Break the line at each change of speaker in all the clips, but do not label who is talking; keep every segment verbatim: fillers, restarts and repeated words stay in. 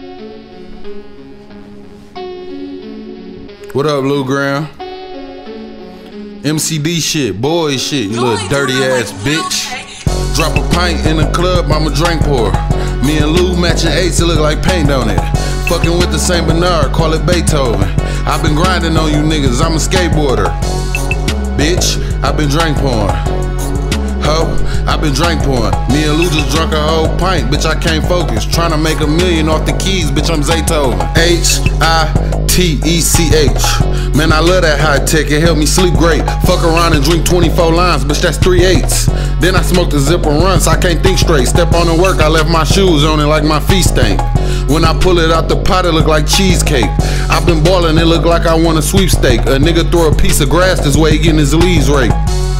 What up, Lou Graham? M C D shit, boy shit, you little dirty ass bitch. Drop a pint in the club, I'm a drink pour. Me and Lou matching eights, it look like paint, don't it? Fucking with the Saint Bernard, call it Beethoven. I've been grinding on you niggas, I'm a skateboarder. Bitch, I've been drink pouring. Ho, I've been drink pouring. Me and Lou just drunk a whole pint, bitch, I can't focus. Tryna make a million off the keys, bitch, I'm Zaytoven. H I T E C H. Man, I love that high tech, it helped me sleep great. Fuck around and drink twenty-four lines, bitch, that's three eights. Then I smoked a zipper run, so I can't think straight. Step on the work, I left my shoes on it like my feet stink. When I pull it out the pot, it look like cheesecake. I've been ballin', it look like I won a sweepstake. A nigga throw a piece of grass this way, he getting his leaves raped.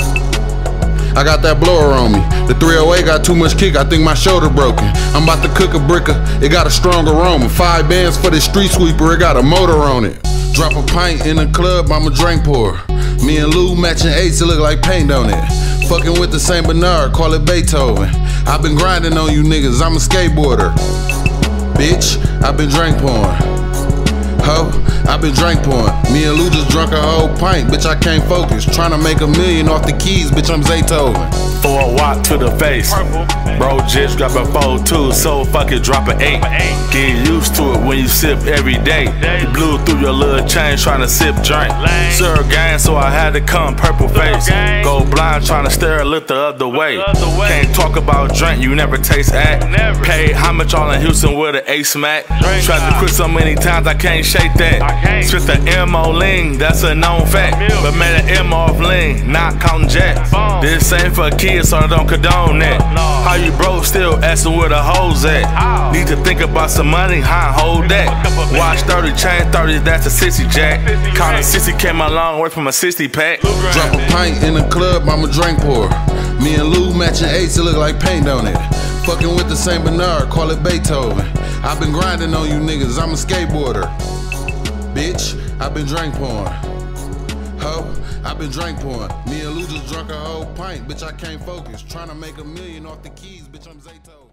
I got that blower on me. The three oh eight got too much kick, I think my shoulder broken. I'm about to cook a bricker, it got a strong aroma. Five bands for the street sweeper, it got a motor on it. Drop a pint in the club, I'm a drink pour. Me and Lou matching eights, it look like paint, don't it? Fucking with the Saint Bernard, call it Beethoven. I've been grinding on you niggas, I'm a skateboarder. Bitch, I've been drink pouring. Ho, I've been drink pouring. Me and Lou just drunk a whole pint, bitch, I can't focus. Tryna make a million off the keys, bitch, I'm Zaytoven.
For a walk to the face, bro just drop a four two, so fucking drop an eight. Get used to it when you sip every day. You blew through your little chain trying to sip drink. Sir gang, so I had to come purple face. Go blind trying to stare, look the other way. Can't talk about drink, you never taste act. Paid how much all in Houston with an ace smack. Tried to quit so many times I can't shake that. Spit the M O lean, that's a known fact. But made an M off lean, not counting jacks. This ain't for kids, so I don't condone that. How you broke still asking where the hoes at? Need to think about some money, huh? Hold that. Watch thirty, chain thirty, that's a sixty jack. Call a sixty, came a long way from a sixty pack.
Drop a pint in the club, I'm a drink pour. Me and Lou matching eights, it look like paint, don't it? Fucking with the Saint Bernard, call it Beethoven. I've been grinding on you niggas, I'm a skateboarder. Bitch, I've been drink pouring. Ho, I've been drink pouring. Me and Lou just drunk a whole pint, bitch, I can't focus. Tryna make a million off the keys, bitch, I'm Zaytoven.